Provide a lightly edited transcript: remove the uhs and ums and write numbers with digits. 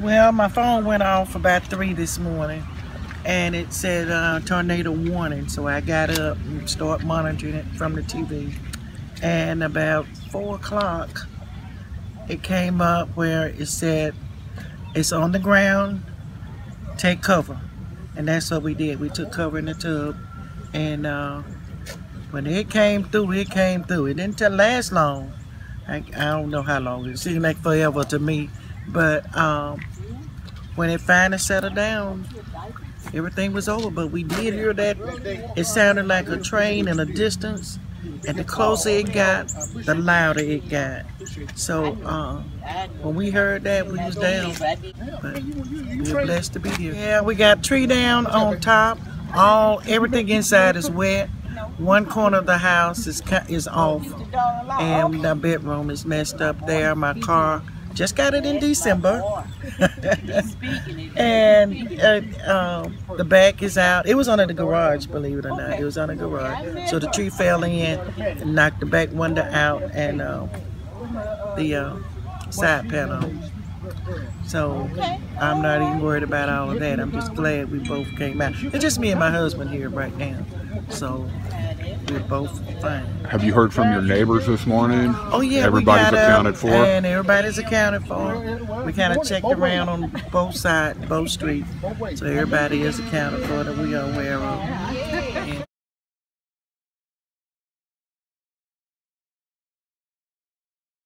Well, my phone went off about 3 this morning, and it said tornado warning. So I got up and started monitoring it from the TV. And about 4 o'clock, it came up where it said, it's on the ground, take cover. And that's what we did. We took cover in the tub. And when it came through, it came through. It didn't last long. I don't know how long. It seemed like forever to me. But when it finally settled down, everything was over. But we did hear that it sounded like a train in a distance. And the closer it got, the louder it got. So when we heard that, we was down. But we were blessed to be here. Yeah, we got tree down on top. Everything inside is wet. One corner of the house is off, and the bedroom is messed up there. My car, just got it in December. And the back is out. It was under the garage, believe it or not. It was under the garage. So the tree fell in and knocked the back window out and the side panel. So I'm not even worried about all of that. I'm just glad we both came out. It's just me and my husband here right now. So we're both fine. Have you heard from your neighbors this morning? Oh yeah, everybody's accounted for. And everybody's accounted for. We kind of checked around on both sides, both streets. So everybody is accounted for that we are aware of.